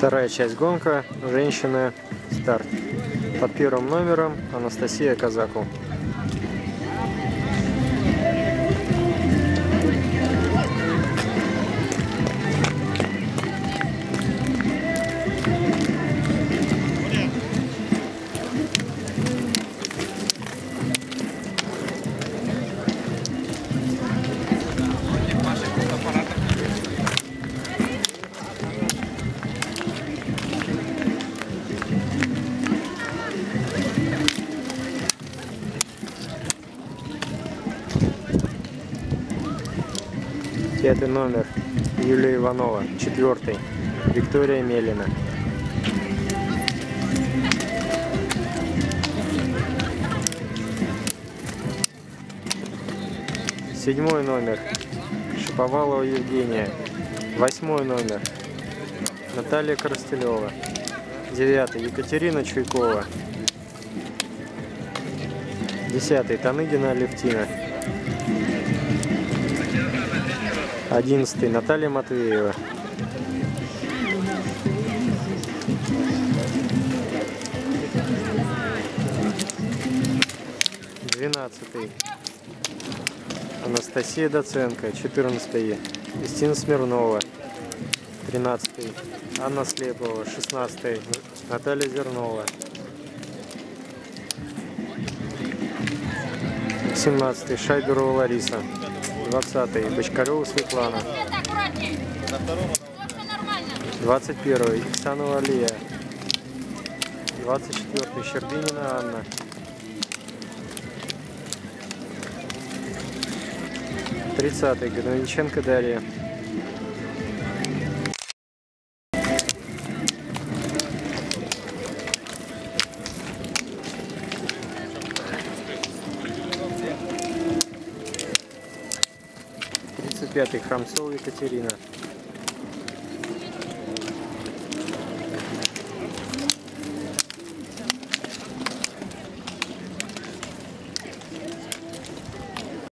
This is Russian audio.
Вторая часть гонка. Женщины. Старт. Под первым номером Анастасия Казаку. Пятый номер Юлия Иванова. Четвертый Виктория Мелина. Седьмой номер Шаповалова Евгения. Восьмой номер Наталья Коростелева. Девятый Екатерина Чуйкова. Десятый Таныгина Алевтина. 11 Наталья Матвеева. 12 Анастасия Доценко. 14 Кристина Смирнова. 13 Анна Слепова. 16 Наталья Зернова. 17 Шайдурова Лариса. 20-й Бочкарева Светлана. 21-й Иксанова Алия. 24-й Щербинина Анна. 30-й Годовиченко Дарья. 35-й Храмцова Екатерина.